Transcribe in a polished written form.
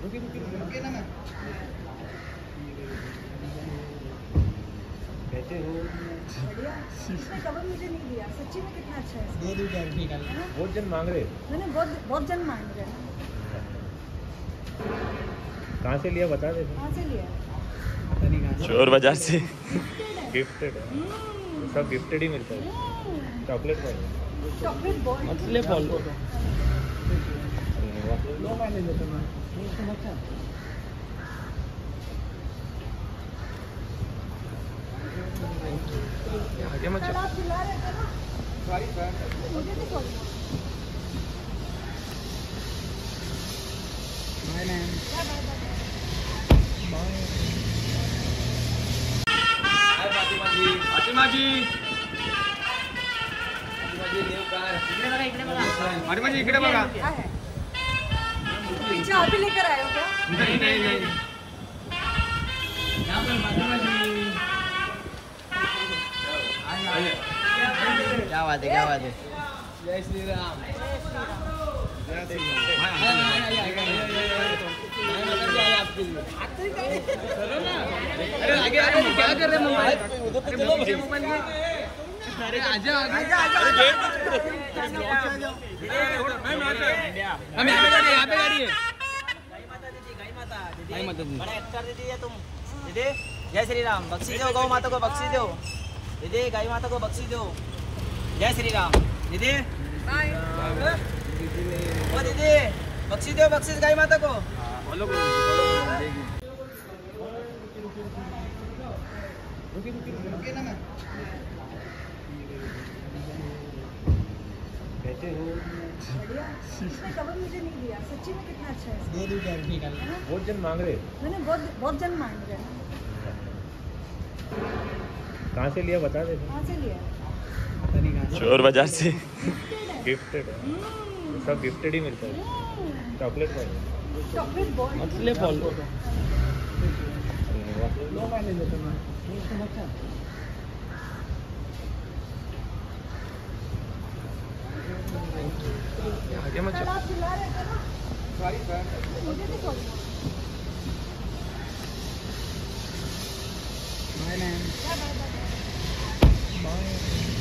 रुकिए ना मैम। कैसे हो? बढ़िया। इसने कवर मुझे नहीं दिया, सच्ची में कितना अच्छा है। दे दूँ क्या? निकाल। बहुत जन मांग रहे। मैंने बहुत जन मांग रहे हैं। कहाँ से लिया बता दे। कहाँ से लिया? चोर बाजार से। गिफ्टेड है। सब गिफ्टेड ही मिलता है। Chocolate ball. Chocolate ball. मछली बॉल। लो मैंने लेता ना। आगे मत। कल आप चिल्ला रहे थे ना? Sorry sir. मुझे तो sorry. Bye ma'am. Hi Fatima ji. Fatima ji देव कार फातिमा जी इकडे बघा। क्या है? पीछे आप ही लेकर आए हो क्या? नहीं नहीं नहीं यहाँ पर फातिमा जी। क्या बात है, क्या बात है। जय श्री राम। जय श्री राम। आगे आगे क्या कर रहे हैं? अरे आजा आगे हम यहाँ पे गाड़ी है। गाई माता दी बड़ा एक्टर दीदी है तुम। दीदी जय श्री राम। बख्शी दो गौ माता को, बख्शी दो दीदी। गाय माता को बख्शी दो। जय श्री राम दीदी। ओ दीदी बख्शी दो, बख्शीश गाय माता को। रुकिए ना मैम। कैसे हो? बढ़िया। इसने कवर मुझे नहीं दिया, सच्ची में कितना अच्छा है। दे दूँ क्या? निकाल। बहुत जन मांग रहे। मैंने बहुत जन मांग रहे हैं। कहाँ से लिया बता दे। कहाँ से लिया? चोर बाजार से। गिफ्टेड है। सब गिफ्टेड ही मिलता है। Chocolate ball. Chocolate ball. मछली बॉल। लो मैंने लेता ना। आगे मत। कल आप चिल्ला रहे थे ना? Sorry sir. मुझे तो सॉरी। Bye ma'am. क्या बात है? बाय।